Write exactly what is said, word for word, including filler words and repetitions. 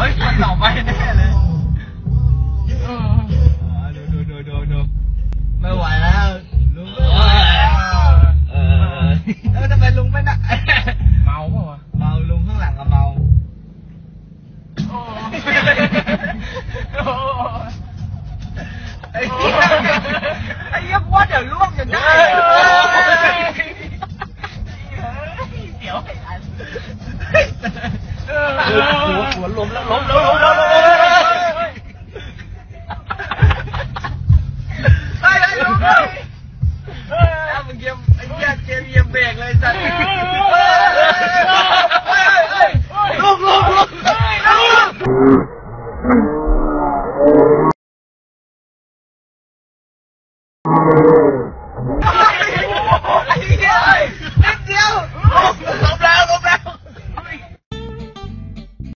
ยคนต่อไปแน่เลยดูดูดูดูดูไม่ไหวแล้วลุงไม่ไหวแล้วเออเออทำไมลุงไม่น่ะเมาเปล่าวะเมาลุงข้างหลังก็เมาไอ้เหี้ยไอ้เหี้ยว่าเดี๋ยวล่วงจะได้เดี๋ยวไอ้อันหัวหัวล้มแล้วล้มล้มล้มล้ม